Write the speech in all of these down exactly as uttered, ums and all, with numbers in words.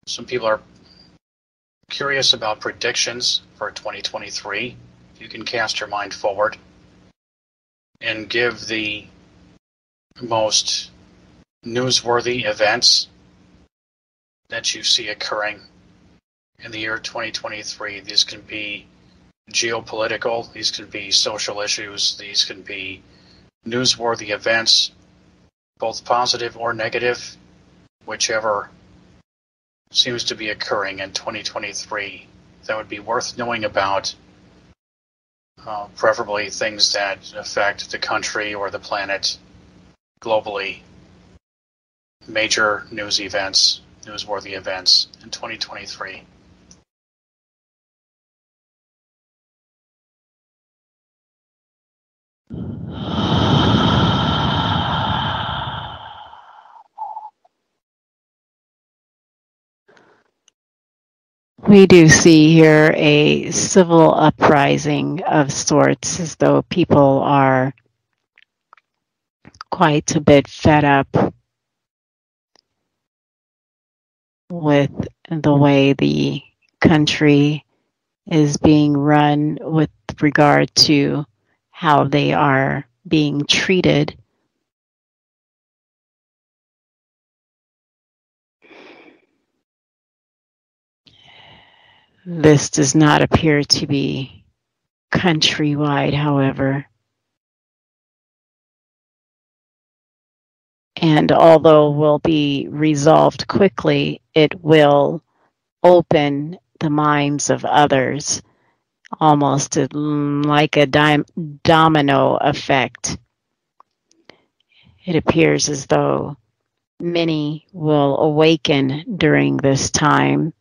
Some people are curious about predictions for twenty twenty-three. You can cast your mind forward and give the most newsworthy events that you see occurring in the year twenty twenty-three. These can be geopolitical, these can be social issues, these can be newsworthy events, both positive or negative, whichever seems to be occurring in twenty twenty-three that would be worth knowing about, uh, preferably things that affect the country or the planet globally, major news events, newsworthy events in twenty twenty-three. We do see here a civil uprising of sorts, as though people are quite a bit fed up with the way the country is being run with regard to how they are being treated. This does not appear to be countrywide, however. And although will be resolved quickly, it will open the minds of others, almost like a domino effect. It appears as though many will awaken during this time,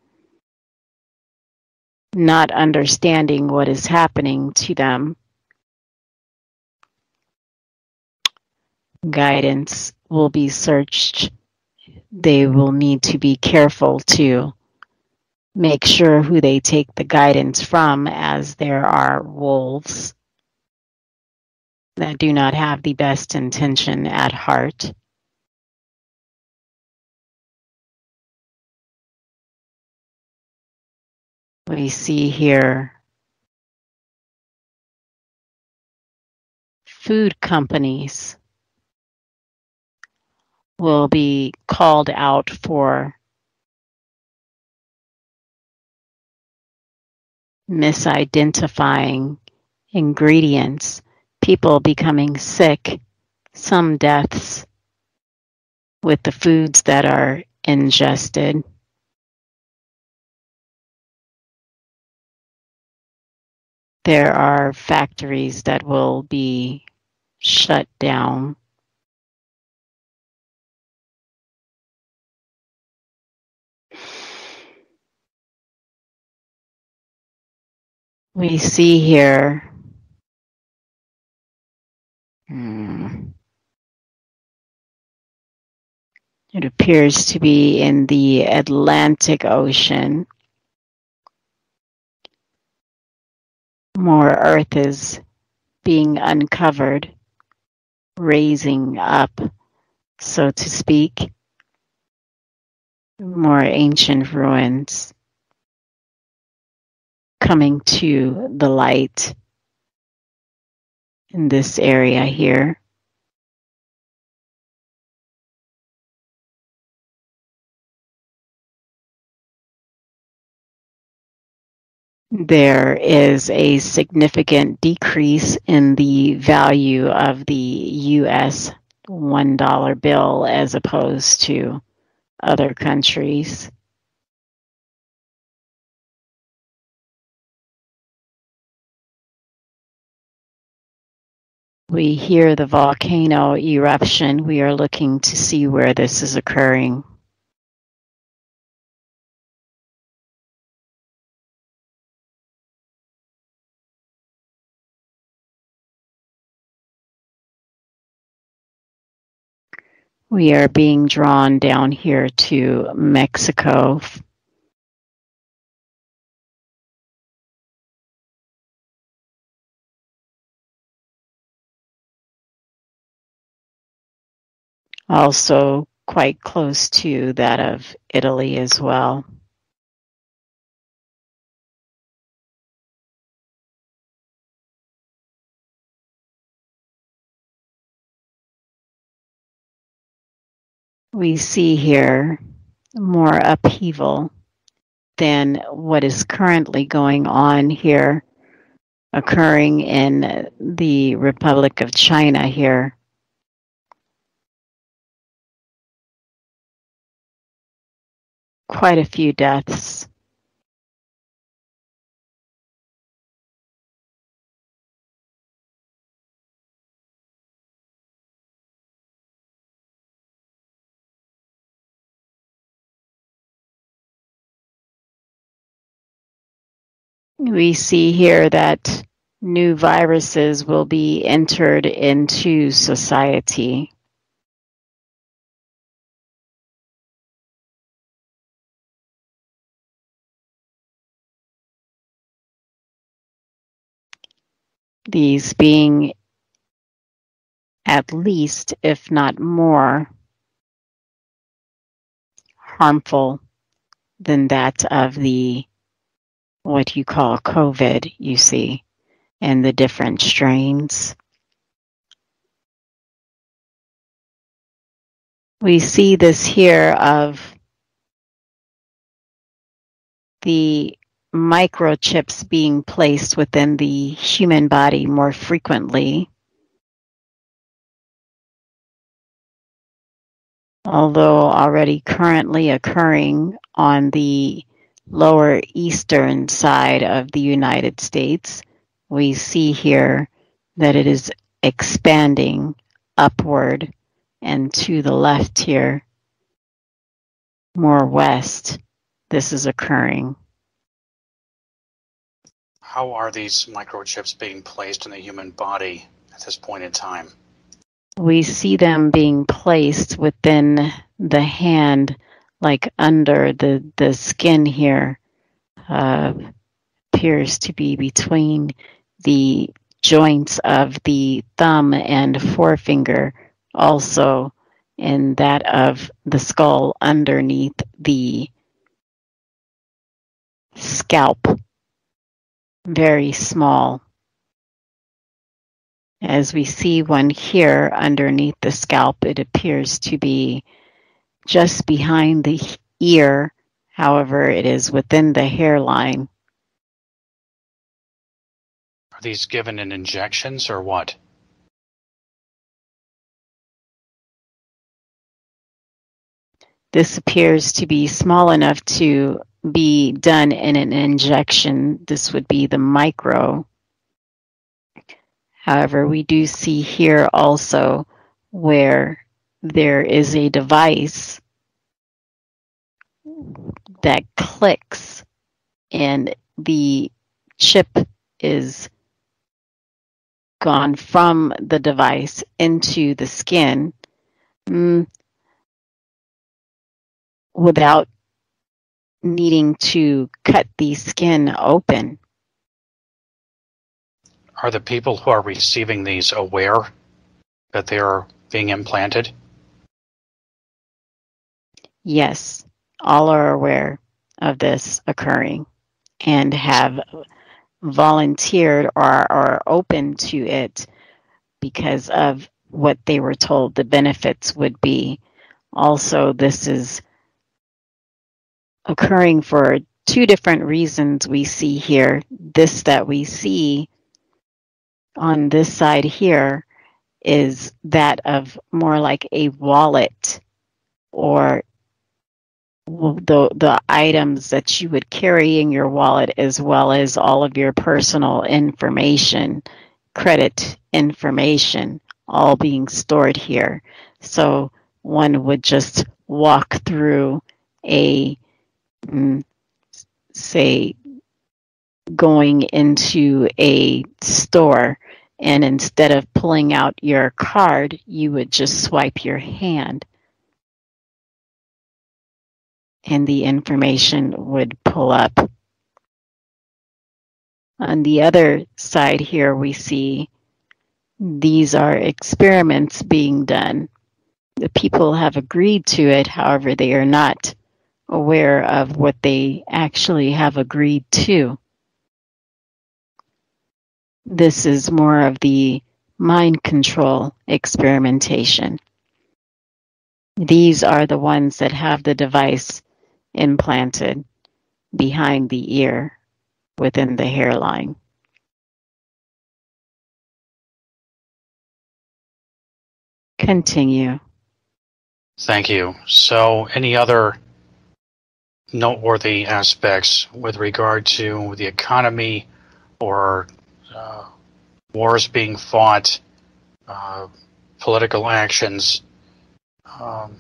not understanding what is happening to them. Guidance will be searched. They will need to be careful to make sure who they take the guidance from, as there are wolves that do not have the best intention at heart. We see here food companies will be called out for misidentifying ingredients, people becoming sick, some deaths with the foods that are ingested. There are factories that will be shut down. We see here hmm, it appears to be in the Atlantic Ocean. More earth is being uncovered, raising up, so to speak. More ancient ruins coming to the light in this area here. There is a significant decrease in the value of the U S one dollar bill as opposed to other countries. We hear the volcano eruption. We are looking to see where this is occurring. We are being drawn down here to Mexico. Also quite close to that of Italy as well. We see here more upheaval than what is currently going on here, occurring in the Republic of China here. Quite a few deaths. We see here that new viruses will be entered into society. These being at least, if not more, harmful than that of the what you call COVID, you see, and the different strains. We see this here of the microchips being placed within the human body more frequently. Although already currently occurring on the lower eastern side of the United States, we see here that it is expanding upward and to the left here, more west, this is occurring. How are these microchips being placed in the human body at this point in time? We see them being placed within the hand, like under the, the skin here, uh, appears to be between the joints of the thumb and forefinger, also in that of the skull underneath the scalp, very small. As we see one here underneath the scalp, it appears to be just behind the ear. However, it is within the hairline. Are these given in injections or what? This appears to be small enough to be done in an injection. This would be the micro. However, we do see here also where there is a device that clicks and the chip is gone from the device into the skin mm, without needing to cut the skin open. Are the people who are receiving these aware that they are being implanted? Yes, all are aware of this occurring and have volunteered or are open to it because of what they were told the benefits would be. Also, this is occurring for two different reasons we see here. This that we see on this side here is that of more like a wallet or the the items that you would carry in your wallet, as well as all of your personal information, credit information, all being stored here. So one would just walk through a, mm, say, going into a store, and instead of pulling out your card, you would just swipe your hand and the information would pull up. On the other side here, we see these are experiments being done The people have agreed to it, however, they are not aware of what they actually have agreed to. This is more of the mind control experimentation. These are the ones that have the device implanted behind the ear within the hairline. Continue. Thank you. So, any other noteworthy aspects with regard to the economy or uh, wars being fought, uh, political actions, um,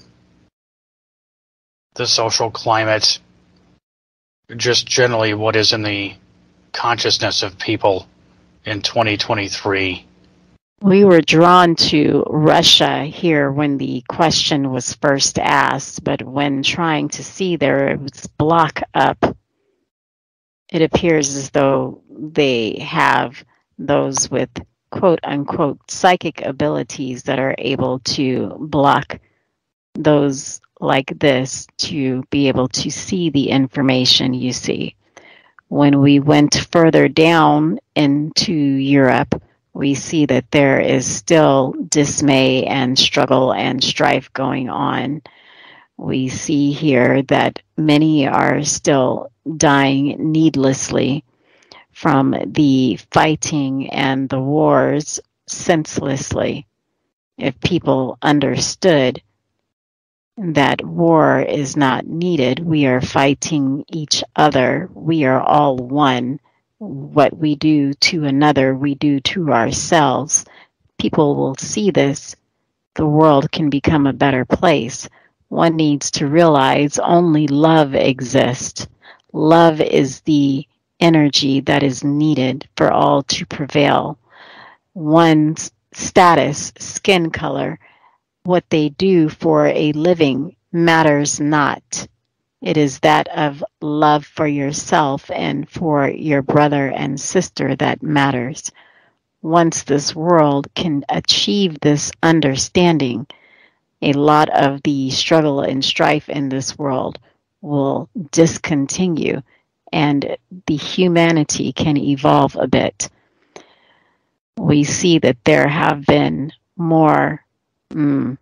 the social climate, just generally what is in the consciousness of people in twenty twenty-three? We were drawn to Russia here when the question was first asked, but when trying to see there was block up, it appears as though they have those with quote unquote psychic abilities that are able to block those like this to be able to see the information you see. When we went further down into Europe, we see that there is still dismay and struggle and strife going on. We see here that many are still dying needlessly from the fighting and the wars senselessly. If people understood that war is not needed, we are fighting each other, we are all one. What we do to another, we do to ourselves. People will see this. The world can become a better place. One needs to realize only love exists. Love is the energy that is needed for all to prevail. One's status, skin color, what they do for a living matters not. It is that of love for yourself and for your brother and sister that matters. Once this world can achieve this understanding, a lot of the struggle and strife in this world will discontinue and the humanity can evolve a bit. We see that there have been more mm,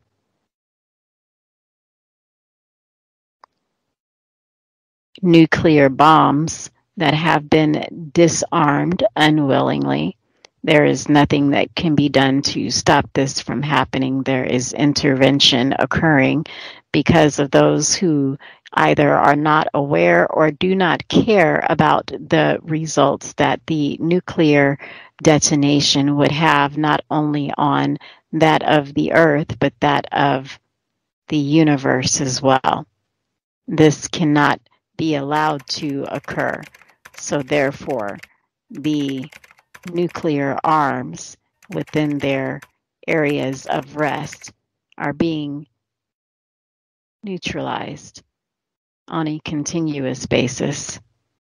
nuclear bombs that have been disarmed unwillingly. There is nothing that can be done to stop this from happening. There is intervention occurring because of those who either are not aware or do not care about the results that the nuclear detonation would have, not only on that of the earth, but that of the universe as well. This cannot be allowed to occur. So therefore, the nuclear arms within their areas of rest are being neutralized on a continuous basis.